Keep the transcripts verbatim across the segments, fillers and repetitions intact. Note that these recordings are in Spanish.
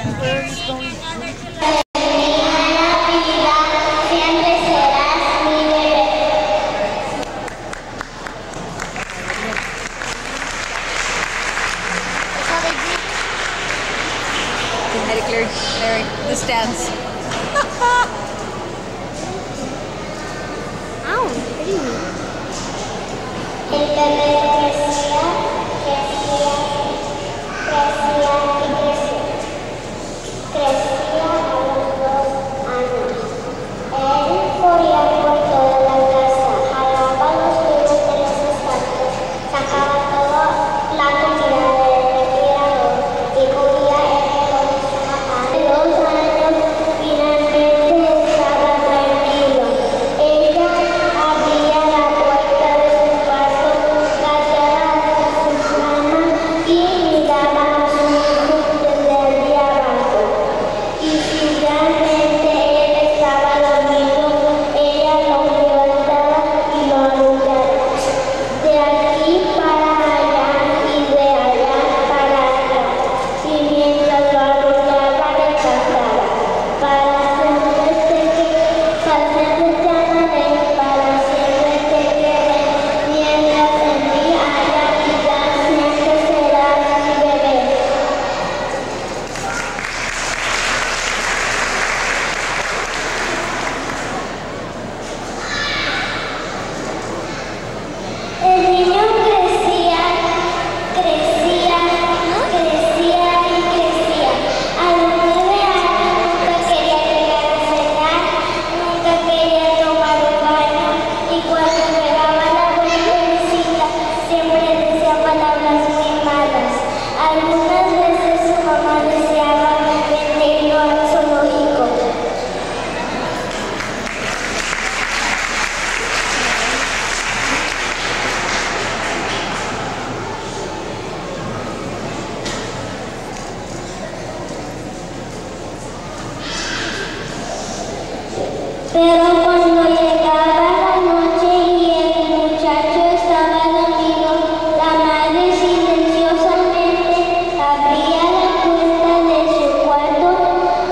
Larry, Larry, the stands. Ow, pero cuando llegaba la noche y el muchacho estaba dormido, la madre silenciosamente abría la puerta de su cuarto,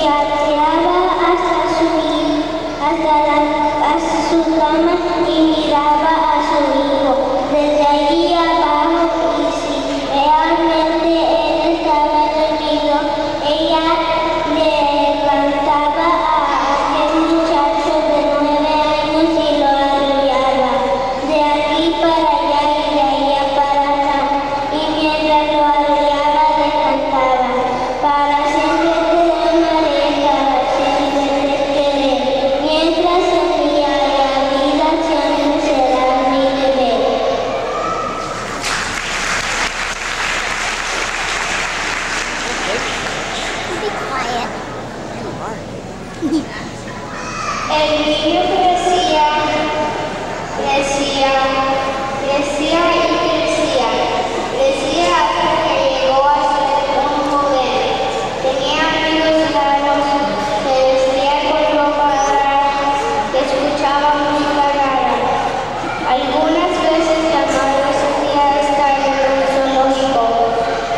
gateaba hasta su, hasta la, hasta su cama y miraba a su hijo desde allí abajo, y si realmente él estaba dormido, ella levantaba a aquel muchacho de nueve años y lo arrullaba de aquí para allá y de allá para acá, y mientras lo arrullaba le cantaba: para siempre te amaré, para siempre te querré, mientras en mi vida siempre serás mi bebé. Be quiet. El niño crecía, crecía, crecía y crecía, crecía hasta que llegó a ser un joven. Tenía amigos raros, se vestía con ropa rara, que escuchaba música rara. Algunas veces la madre solía estar en un zoológico.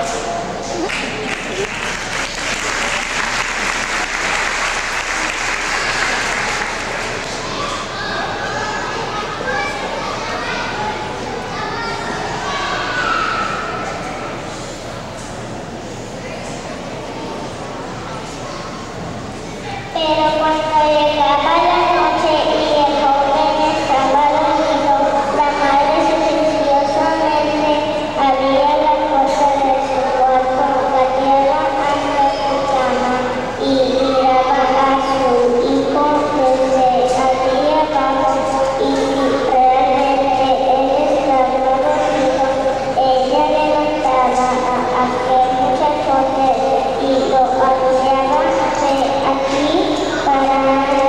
Pero cuando llegaba la noche y el joven estaba dormido, la madre silenciosamente abría la puerta de su cuarto, gateaba hasta su cama y miraba a su hijo desde allí abajo, y si realmente él estaba dormido, ella levantaba a aquel muchachote y lo arrullaba de aquí para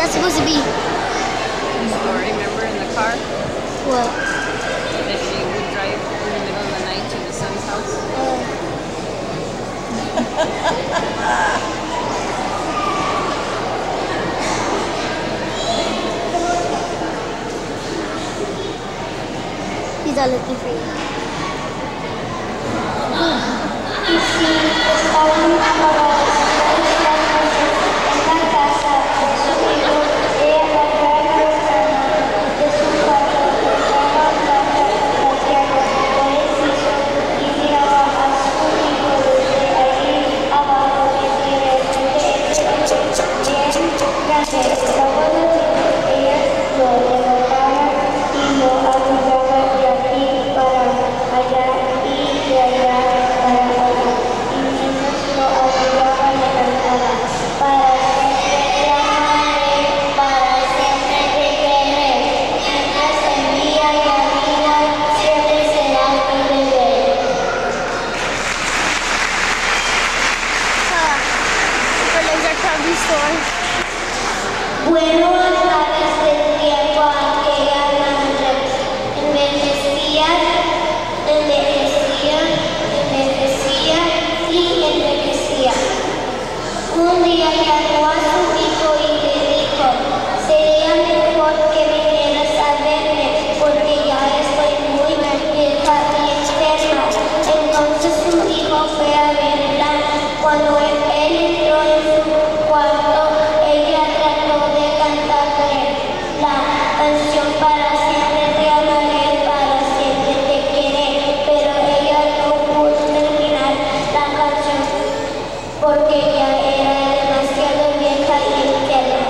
that's supposed to be? Oh, remember in the car What? that she would drive in the middle of the night to the son's house? He's all looking for you. Y si está una hora de la noche en la casa de su hijo, ella va a de su cuarto, toma plata, la tierra, la deshizo y miraba a su hijo desde ahí abajo y directamente bien grande. Estaba dormido, ella lo levantaba y lo arrullaba de aquí para allá y de allá para allá. Y mientras lo arrullaba le cantaba: para siempre te amaré, para siempre te querré. Mientras en día y a vida siempre serás mi bebé. For like our candy store. Bueno, antes del tiempo aquella grande envejecía, envejecía, envejecía y envejecía. Un día llamó a su hijo y le dijo: sería mejor que vinieras a verme porque ya estoy muy vieja y enferma. Entonces su hijo fue a verla. Cuando él entró en su cuarto, ella trató de cantarle la canción para siempre te amaré, para siempre te quiere, pero ella no pudo terminar la canción porque ya era demasiado vieja y enferma.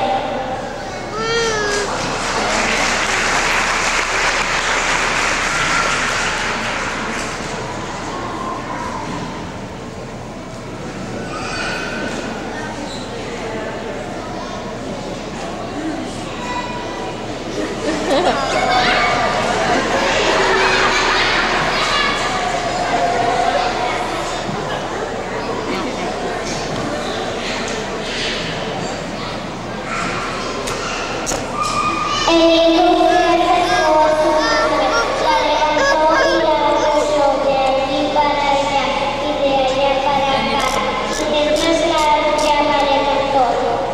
El hijo se acercó a su madre, la levantó y la arrulló de aquí para allá y de allá para acá, y mientras la arrullaba le cantó: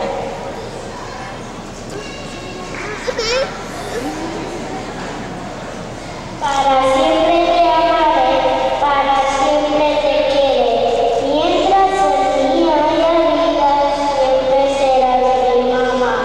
para siempre te amaré, para siempre te quiere, mientras en mí haya vida siempre serás mi mamá.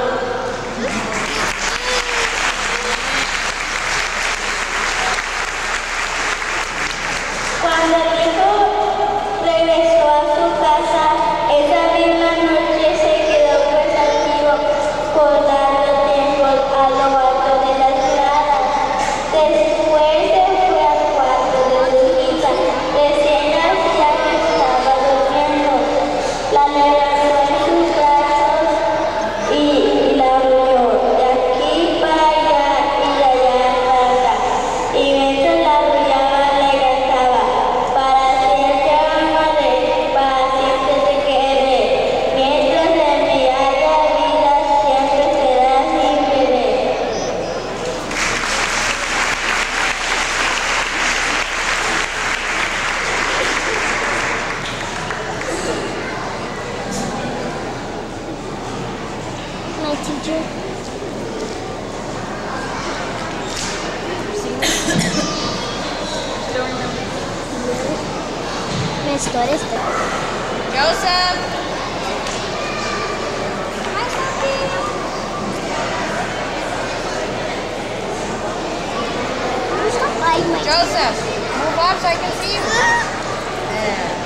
Cuando el hijo regresó a su casa, esa misma noche se quedó pensativo por largo tiempo a lo alto de las gradas. Después se fue al cuarto de su hija, recién nacida que estaba durmiendo. La levantó en sus brazos y la arrulló de aquí para allá y de allá para acá. Y mientras la arrullaba le cantaba: para siempre amaré, para siempre te querré, mientras en mi haya vida siempre serás mi bebé. My teacher. Don't remember. My story is there. Joseph! Stop buying my Joseph! Move up so I can see you. Yeah.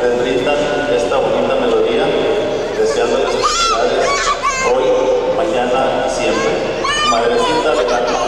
les brindan esta bonita melodía, deseándoles felicidades hoy, mañana y siempre. Madrecita del alma.